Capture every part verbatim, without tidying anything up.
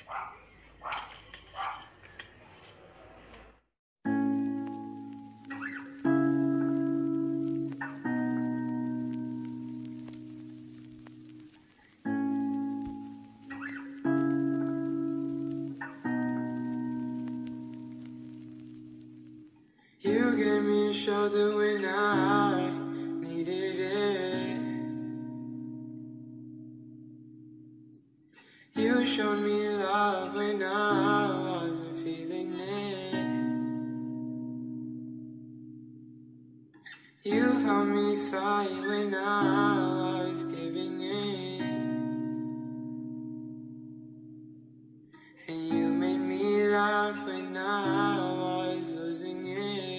You gave me a shoulder when I needed it. You showed me love when I wasn't feeling it. You helped me fight when I was giving in. And you made me laugh when I was losing it.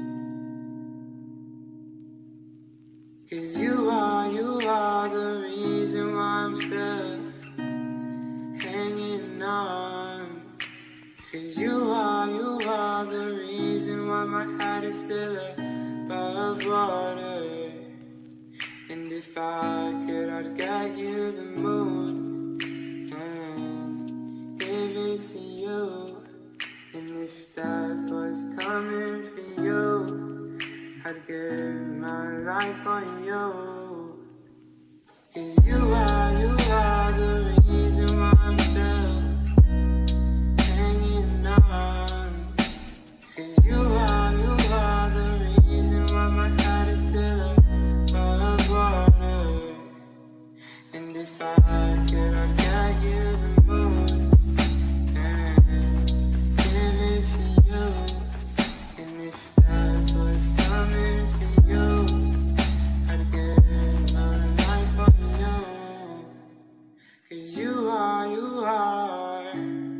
'Cause you are, you are the reason why I'm still hanging on. 'Cause you are, you are the reason why my head is still above water. And if I could, I'd get you the moon and give it to you. And if death was coming for you, I'd give my life on you. 'Cause you are, you are the reason why I'm still hanging on. 'Cause you are, you are the reason why my heart is still above water. And if I could, I'd get you the moon and give it to you. And if death was coming for you, I'd give my life for you. 'Cause you are, you are.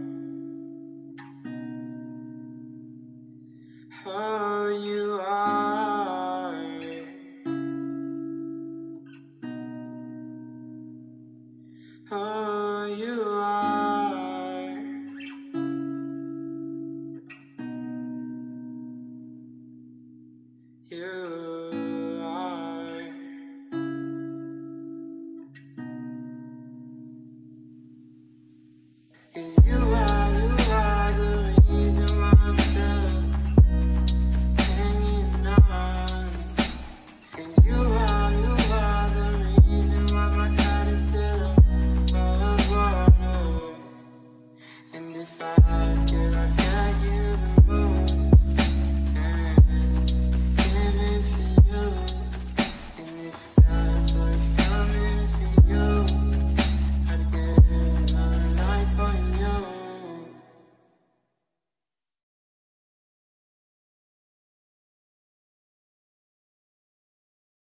Oh, you are. Oh, you are.